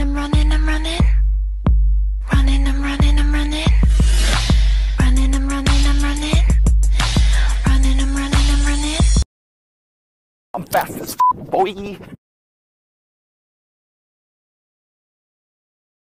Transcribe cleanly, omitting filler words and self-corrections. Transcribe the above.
I'm running, I'm running. Running, I'm running, I'm running. Running, I'm running, I'm running. Running, I'm running, I'm running. I'm fast as boy.